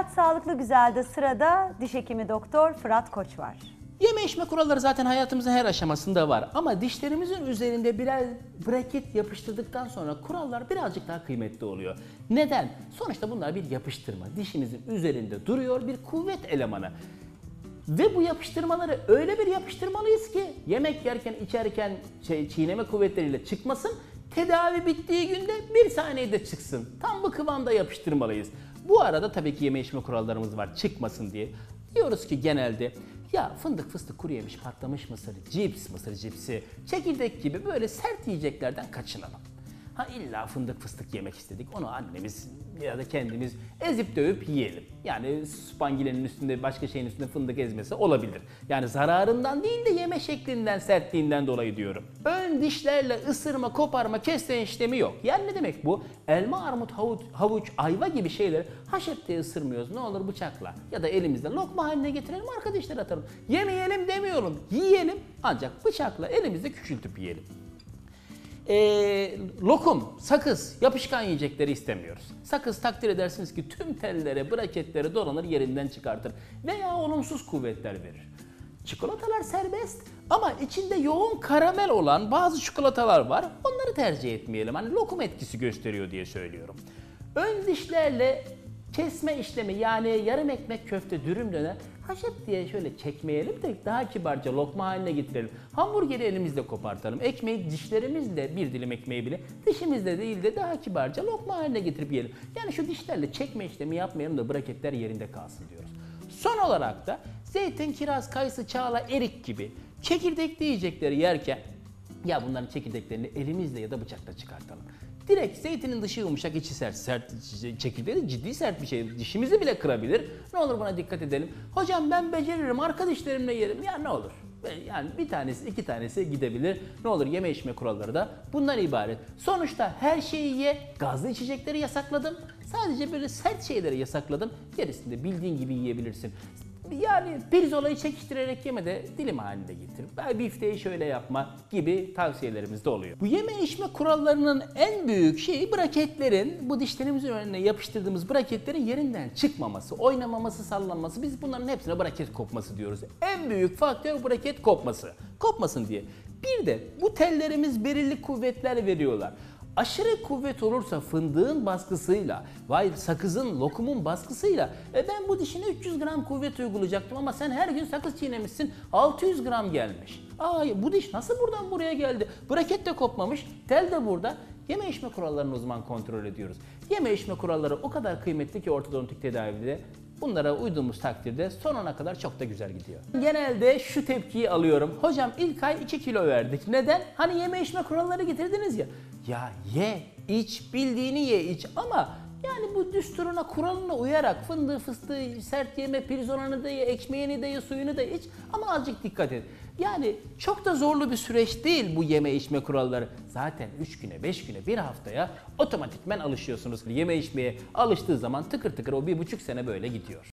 Hayat Sağlıklı Güzel'de sırada diş hekimi doktor Fırat Koç var. Yeme içme kuralları zaten hayatımızın her aşamasında var ama dişlerimizin üzerinde birer braket yapıştırdıktan sonra kurallar birazcık daha kıymetli oluyor. Neden? Sonuçta bunlar bir yapıştırma. Dişimizin üzerinde duruyor bir kuvvet elemanı. Ve bu yapıştırmaları öyle bir yapıştırmalıyız ki yemek yerken, içerken çiğneme kuvvetleriyle çıkmasın. Tedavi bittiği günde bir saniyede çıksın. Tam bu kıvamda yapıştırmalıyız. Bu arada tabii ki yeme içme kurallarımız var çıkmasın diye. Diyoruz ki genelde ya fındık fıstık kuru yemiş patlamış mısır, cips, mısır cipsi, çekirdek gibi böyle sert yiyeceklerden kaçınalım. Ha illa fındık fıstık yemek istedik onu annemiz ya da kendimiz ezip dövüp yiyelim. Yani spangilenin üstünde başka şeyin üstünde fındık ezmesi olabilir. Yani zararından değil de yeme şeklinden sertliğinden dolayı diyorum. Ön dişlerle ısırma, koparma, kesme işlemi yok. Yani ne demek bu? Elma, armut, havuç, ayva gibi şeyleri haşet diye ısırmıyoruz. Ne olur bıçakla ya da elimizle lokma haline getirelim arkadaşlar atalım. Yemeyelim demiyorum. Yiyelim ancak bıçakla elimizle küçültüp yiyelim. Lokum, sakız, yapışkan yiyecekleri istemiyoruz. Sakız takdir edersiniz ki tüm tellere, braketlere dolanır yerinden çıkartır veya olumsuz kuvvetler verir. Çikolatalar serbest ama içinde yoğun karamel olan bazı çikolatalar var. Onları tercih etmeyelim. Hani lokum etkisi gösteriyor diye söylüyorum. Ön dişlerle kesme işlemi yani yarım ekmek köfte dürüm döner haşet diye şöyle çekmeyelim de daha kibarca lokma haline getirelim. Hamburgeri elimizle kopartalım. Ekmeği dişlerimizle bir dilim ekmeği bile dişimizle değil de daha kibarca lokma haline getirip yiyelim. Yani şu dişlerle çekme işlemi yapmayalım da braketler yerinde kalsın diyoruz. Son olarak da zeytin, kiraz, kayısı, çağla, erik gibi çekirdekli yiyecekleri yerken ya bunların çekirdeklerini elimizle ya da bıçakla çıkartalım. Direkt zeytinin dışı yumuşak, içi sert çekirdeği ciddi sert bir şey. Dişimizi bile kırabilir. Ne olur buna dikkat edelim. Hocam ben beceririm, arkadaşlarımla yerim. Ya ne olur. Yani bir tanesi, iki tanesi gidebilir. Ne olur yeme içme kuralları da bundan ibaret. Sonuçta her şeyi ye, gazlı içecekleri yasakladım. Sadece böyle sert şeyleri yasakladım. Gerisini de bildiğin gibi yiyebilirsin. Yani pirzolayı çekiştirerek yeme de dilim halinde getir. Bifteyi şöyle yapma gibi tavsiyelerimiz de oluyor. Bu yeme içme kurallarının en büyük şeyi braketlerin, bu dişlerimizin önüne yapıştırdığımız braketlerin yerinden çıkmaması, oynamaması, sallanması. Biz bunların hepsine braket kopması diyoruz. En büyük faktör braket kopması. Kopmasın diye. Bir de bu tellerimiz belirli kuvvetler veriyorlar. Aşırı kuvvet olursa fındığın baskısıyla, sakızın, lokumun baskısıyla ben bu dişine 300 gram kuvvet uygulayacaktım ama sen her gün sakız çiğnemişsin 600 gram gelmiş. Bu diş nasıl buradan buraya geldi? Braket de kopmamış, tel de burada. Yeme içme kurallarını o zaman kontrol ediyoruz. Yeme içme kuralları o kadar kıymetli ki ortodontik tedavide. Bunlara uyduğumuz takdirde sonuna kadar çok da güzel gidiyor. Genelde şu tepkiyi alıyorum. Hocam ilk ay 2 kilo verdik. Neden? Hani yeme içme kuralları getirdiniz ya. Ya ye, iç, bildiğini ye, iç ama yani bu düsturuna, kuralına uyarak fındığı, fıstığı, sert yeme, pirzolanı da ye, ekmeğini de ye, suyunu da iç ama azıcık dikkat et. Yani çok da zorlu bir süreç değil bu yeme içme kuralları. Zaten 3 güne, 5 güne, 1 haftaya otomatikmen alışıyorsunuz. Yeme içmeye alıştığı zaman tıkır tıkır o 1,5 sene böyle gidiyor.